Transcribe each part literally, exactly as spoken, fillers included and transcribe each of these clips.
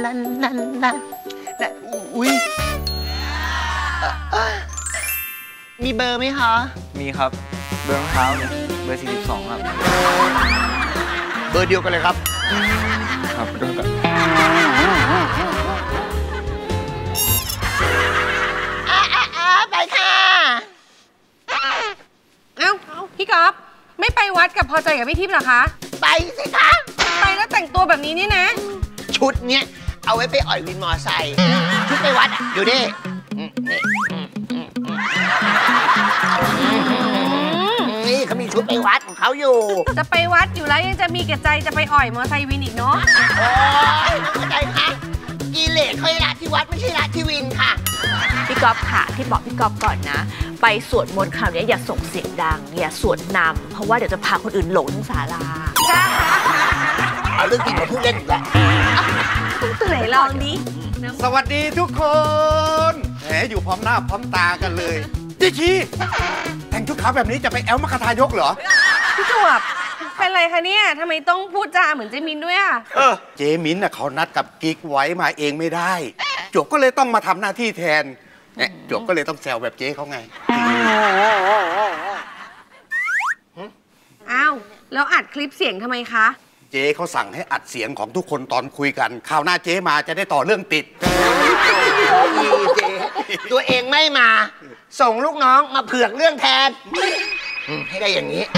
ลาลาลาอุ้ยมีเบอร์ไหมคะมีครับเบอร์รองเท้าเนี่ยเบอร์สี่สิบสองครับเบอร์เดียวกันเลยครับครับเดียวกันไปค่ะเอ้าพี่ก๊อฟไม่ไปวัดกับพอใจกับพี่ทิพย์เหรอคะไปสิคะไปแล้วแต่งตัวแบบนี้นี่นะชุดเนี้ยเอาไว้ไปอ่อยวินมอไซค์ชุดไปวัดอ่ะดูดินี่เขามีชุดไปวัดของเขาอยู่จะไปวัดอยู่แล้วยังจะมีแก่ใจจะไปอ่อยมอไซค์วินอีกเนาะโอ้ยเข้าใจค่ะกิเลสเขาละที่วัดไม่ใช่ละที่วินค่ะพี่ก๊อฟค่ะที่บอกพี่ก๊อฟก่อนนะไปสวดมนต์คราวนี้อย่าส่งเสียงดังอย่าสวดนำเพราะว่าเดี๋ยวจะพาคนอื่นหลงศาลาเอาเรื่องจริงมาพูดเล่นอีกแล้วต้องตื่นลองนี้สวัสดีทุกคนแหมอยู่พร้อมหน้าพร้อมตากันเลยดิชีแต่งชุดขาวแบบนี้จะไปแอลมคทายกเหรอพี่จวบเป็นไรคะเนี่ยทำไมต้องพูดจาเหมือนเจมินด้วยอ่ะเออเจมินน่ะเขานัดกับกิ๊กไว้มาเองไม่ได้จวบก็เลยต้องมาทำหน้าที่แทนเนี่ยจวบก็เลยต้องแซวแบบเจ๊เขาไงอ้าวแล้วอัดคลิปเสียงทำไมคะเจ๊เขาสั่งให้อัดเสียงของทุกคนตอนคุยกันคราวหน้าเจ๊มาจะได้ต่อเรื่องติดเจ๊ตัวเองไม่มาส่งลูกน้องมาเผือกเรื่องแทนให้ได้อย่างนี้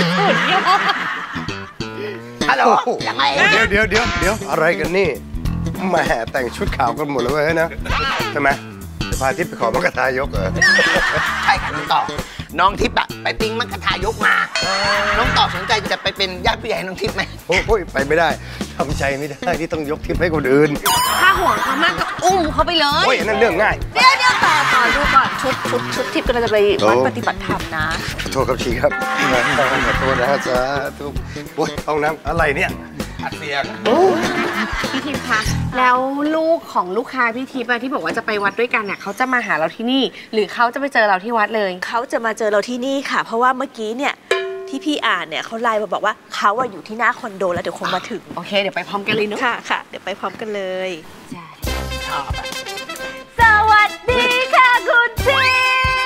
ฮัลโหลยังไงเดี๋ยวเดี๋ยวเดี๋ยวเดี๋ยวอะไรกันนี่แหมแต่งชุดขาวกันหมดเลยนะใช่ไหมจะพาทิพย์ไปขอมกทายกเหรอใช่ค่ะน้องต่อน้องทิพย์อะไปปิ้งมกทายกมาน้องต่อสนใจจะไปเป็นญาติผู้ใหญ่น้องทิพย์ไหมโอ้ยไปไม่ได้ทำใจไม่ได้ที่ต้องยกทิพย์ให้คนอื่นถ้าห่วงเขามากก็อุ้มเขาไปเลยโอ้ยนั่นเรื่องง่ายเดี๋ยวเดี๋ยวต่อต่อดูก่อนชุดชุดชุดทิพย์ก็จะไปวัดปฏิบัติธรรมนะขอโทษครับชีครับขอโทษนะจ๊ะทุกโอ้ยห้องน้ำอะไรเนี่ยอัดเสียงพี่ทิพย์คะแล้วลูกของลูกค้าพี่ทิพย์ที่บอกว่าจะไปวัดด้วยกันเนี่ยเขาจะมาหาเราที่นี่หรือเขาจะไปเจอเราที่วัดเลยเขาจะมาเจอเราที่นี่ค่ะเพราะว่าเมื่อกี้เนี่ยที่พี่อ่านเนี่ยเขาไลน์มาบอกว่าเขาอะอยู่ที่หน้าคอนโดแล้วเดี๋ยวคงมาถึงโอเคเดี๋ยวไปพร้อมกันเลยเนาะค่ะค่ะเดี๋ยวไปพร้อมกันเลยชอบอะสวัสดีค่ะคุณทิพย์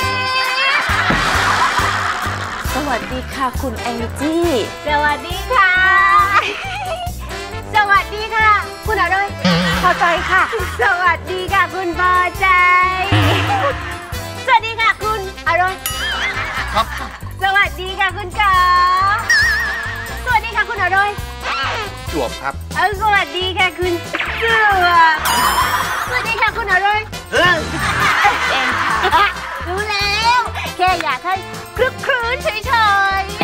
สวัสดีค่ะคุณแองจี้สวัสดีค่ะสวัสดีค่ะคุณอะไรพอใจค่ะสวัสดีค่ะคุณพอใจสวัสดีค่ะคุณอะไรครับสวัสดีค่ะคุณกอสวัสดีค่ะคุณอะไรจวบครับเออสวัสดีค่ะคุณจวบสวัสดีค่ะคุณอะไรเฮ้ยเองค่ะรู้แล้วแค่อยากให้คลึกครื้นเฉยๆ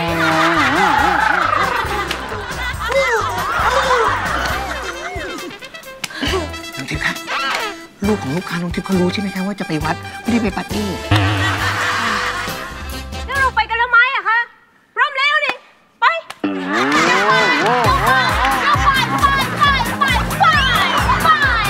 น้องทิพย์ครับลูกของลูกค้าน้องทิพย์เขารู้ใช่ไหมครับว่าจะไปวัดไม่ได้ไปปาร์ตี้แล้วเราไปกันแล้วไหมอะคะพร้อมแล้วดิไปไปไปไปไปไปไป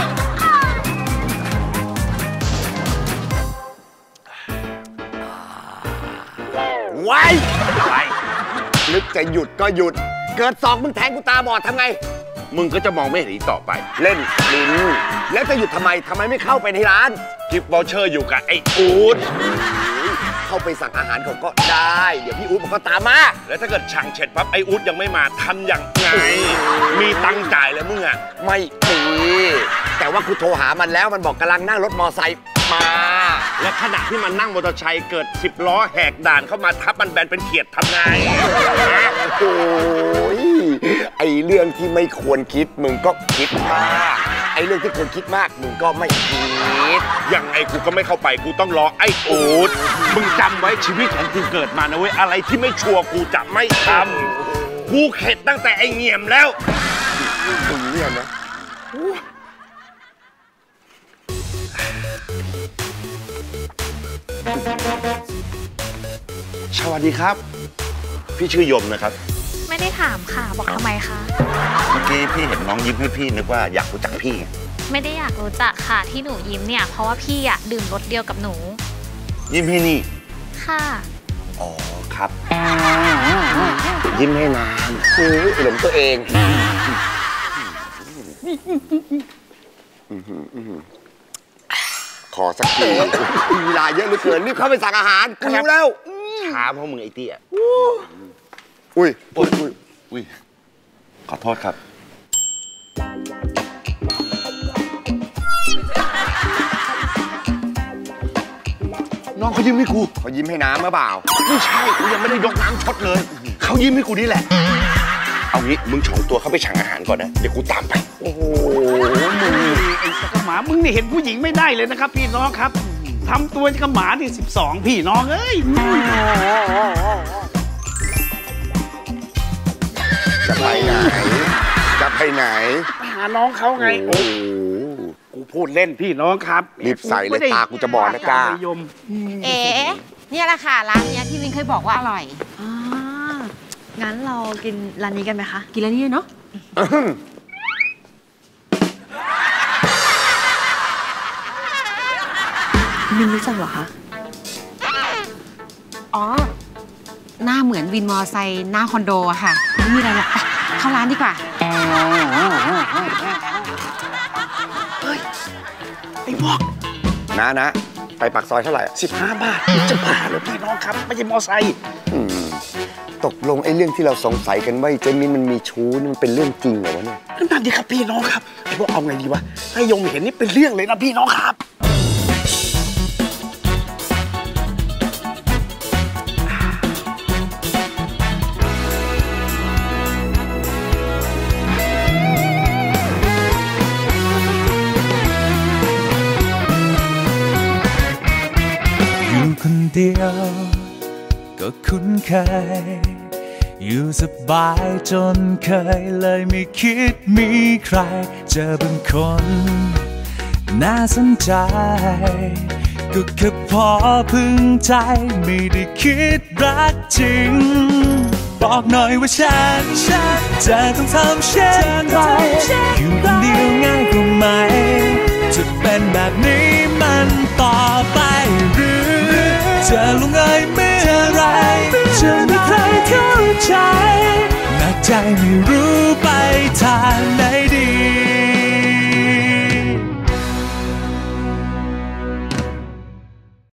ไว้ไว้นึกจะหยุดก็หยุดเกิดสองมึงแทงกูตาบอดทำไงมึงก็จะมองไม่เห็นอีกต่อไปเล่นลิ้นแล้วจะหยุดทำไมทำไมไม่เข้าไปในร้านกิฟต์วอเชอร์อยู่กับไอ้อู๊ดเข้าไปสั่งอาหารเขาก็ได้เดี๋ยวพี่อู๊ดมันก็ตามมาแล้วถ้าเกิดช่างเช็ดปั๊บไอ้อู๊ดยังไม่มาทำอย่างไงมีตังค์จ่ายแล้วมึงอ่ะไม่มีแต่ว่ากูโทรหามันแล้วมันบอกกำลังนั่งรถมอไซค์มาและขณะที่มันนั่งมอเตอร์ไซค์เกิดสิบล้อแหกด่านเข้ามาทับมันแบนเป็นเขียดทำไงโอ้ยไอเรื่องที่ไม่ควรคิดมึงก็คิดมากไอเรื่องที่ควรคิดมากมึงก็ไม่คิดยังไงกูก็ไม่เข้าไปกูต้องรอไอ้อู๊ดมึงจำไว้ชีวิตของกูเกิดมานะเว้ยอะไรที่ไม่ชัวร์กูจะไม่ทำกูเข็ดตั้งแต่ไอเงี่ยมแล้วมึงเนี่ยนะสวัสดีครับพี่ชื่อยมนะครับไม่ได้ถามค่ะบอกทำไมคะเมื่อกี้พี่เห็นน้องยิ้มให้พี่นึกว่าอยากรู้จักพี่ไม่ได้อยากรู้จักค่ะที่หนูยิ้มเนี่ยเพราะว่าพี่อะดื่มรสเดียวกับหนูยิ้มให้นี่ค่ะอ๋อครับยิ้มให้นานคือหลงตัวเองขอสักทีเวลาเยอะเหลือเกินรีบเข้าไปสั่งอาหารกูหิวแล้วช้าเพราะมึงไอ้เตี้ยอุ้ยอุ้ยอุ้ยอุ้ยขอโทษครับน้องเขายิ้มให้กูเขายิ้มให้น้ำหรือเปล่าไม่ใช่กูยังไม่ได้ยกน้ำชดเลยเขายิ้มให้กูนี่แหละเอางี้มึงฉองตัวเข้าไปสั่งอาหารก่อนนะเดี๋ยวกูตามไปโอ้โหมึงไอ้กระหมามึงนี่เห็นผู้หญิงไม่ได้เลยนะครับพี่น้องครับทำตัวกระหมาที่สิบสองพี่น้องเอ้ยจะไปไหนจะไปไหนไปหาน้องเขาไงโอ้กูพูดเล่นพี่น้องครับรีบใส่เลยตากูจะบอดนะจ้าเอ๋เนี่ยแหละค่ะร้านเนี้ยที่วินเคยบอกว่าอร่อยอ่างั้นเรากินร้านนี้กันไหมคะกินร้านนี้เนาะมินรู้จักเหรอคะอ๋อหน้าเหมือนวินมอไซค์หน้าคอนโดอะค่ะไม่มีอะไรหรอกเข้าร้านดีกว่าเฮ้ยไอ้บอกนะนะไปปากซอยเท่าไหร่สิบห้าบาทจะบ้าเหรอพี่น้องครับไม่ใช่มอไซค์ตกลงไอ้เรื่องที่เราสงสัยกันว่าเจมินมันมีชู้นี่มันเป็นเรื่องจริงเหรอวะเนี่ยนั่นดิครับพี่น้องครับไอ้พวกเอาไงดีวะถ้ายงเห็นนี่เป็นเรื่องเลยนะพี่น้องครับอยู่คนเดียวก็คุ้นเคยอยู่สบายจนเคยเลยไม่คิดมีใครเจอบางคนน่าสนใจก็แค่พอพึงใจไม่ได้คิดรักจริงบอกหน่อยว่าฉันจะต้องทำเช่นไรอยู่คนเดียวง่ายกว่าไหมจะเป็นแบบนี้มันต่อไปหรือจะลงเอยเมื่อไรจะมีใครเข้าใจหนักใจไม่รู้ไปทางไหนดี